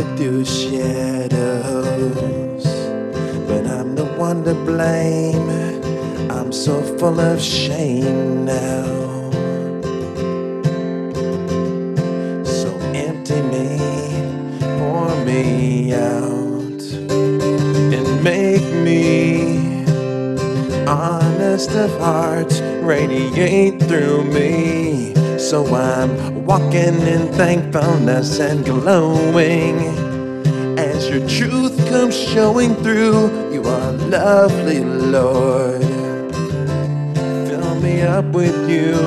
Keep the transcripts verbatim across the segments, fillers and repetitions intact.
through shadows, but I'm the one to blame. I'm so full of shame now. So empty me, pour me out, and make me honest of heart, radiate through me. So I'm walking in thankfulness and glowing as your truth comes showing through. You are lovely, Lord. Fill me up with you.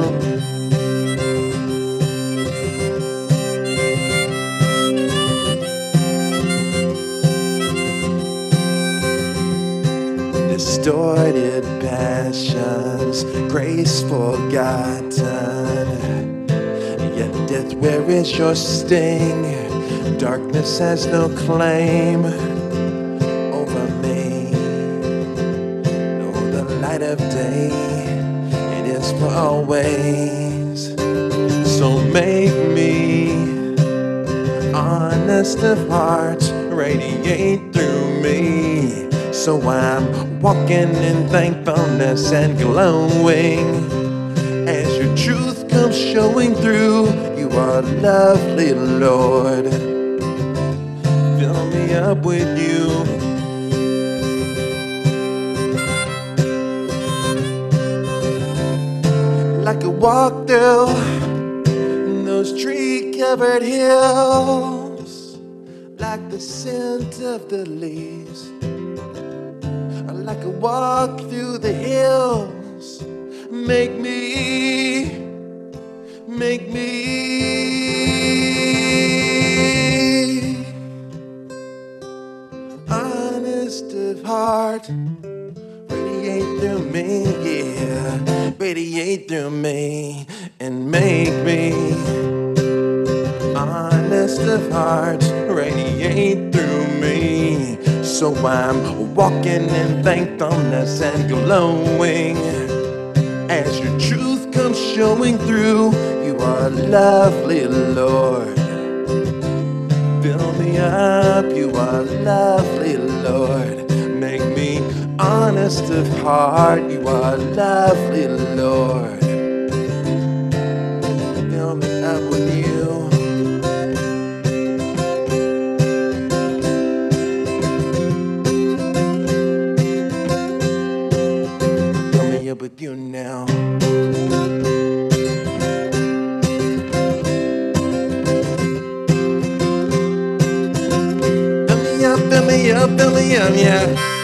Distorted passions, grace forgotten. Yet death, where is your sting? Darkness has no claim over me. No, the light of day, it is for always. So make me honest of heart, radiate through me. So I'm walking in thankfulness and glowing as your truth comes showing through. You are lovely, Lord. Fill me up with you. Like a walk through those tree-covered hills, like the scent of the leaves. Like a walk through the hills, make me, make me honest of heart, radiate through me, yeah, radiate through me, and make me honest of heart, radiate through me. So I'm walking in thankfulness and glowing as your truth comes showing through. You are lovely, Lord. Fill me up, you are lovely, Lord. Make me honest of heart, you are lovely, Lord. Fill me up with you. With you now. Fill me up, fill me up, fill me up, yeah.